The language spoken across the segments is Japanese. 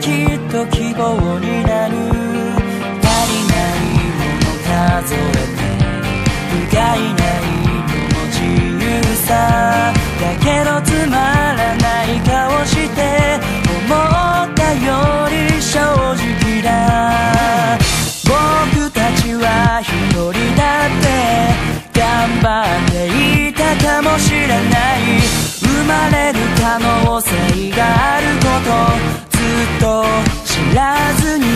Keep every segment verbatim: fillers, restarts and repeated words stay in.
きっと希望になる。足りないもの数えて不甲斐ないのも自由さ。だけどつまらない顔して思ったより正直だ。僕たちは一人だって頑張っていたかもしれない。生まれる可能性があることずっと知らずに。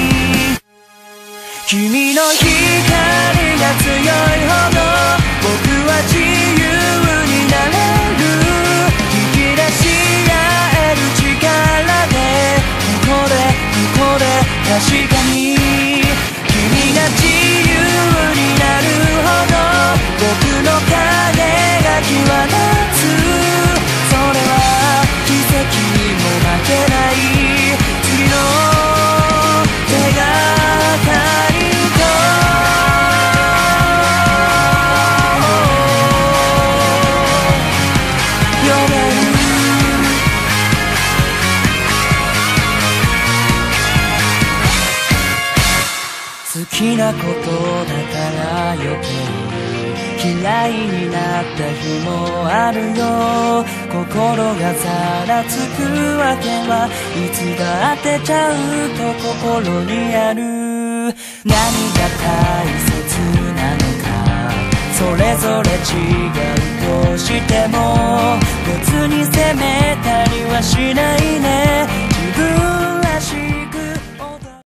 君の光が強いほど僕は自由になれる。引き出し合える力でここでここで確かに君が自由になるほど僕の影が際立つ。それは奇跡にも負けない次の手がかりと呼べる。好きなことだから余計嫌いになった日もあるよ。心がざらつくわけはいつだってちゃんと心にある。何が大切なのかそれぞれ違うとしても別に責めたりはしないね。